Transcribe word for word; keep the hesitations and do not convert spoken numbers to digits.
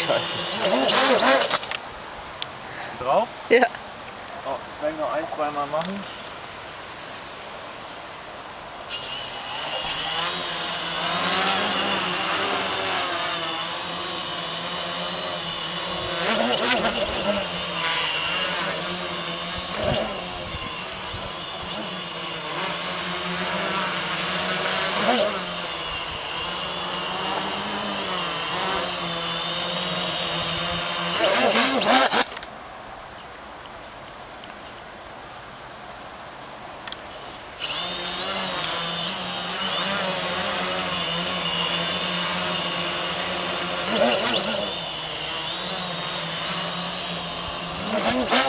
Scheiße. Drauf? Ja. Oh, vielleicht noch ein, zweimal machen. Thank you.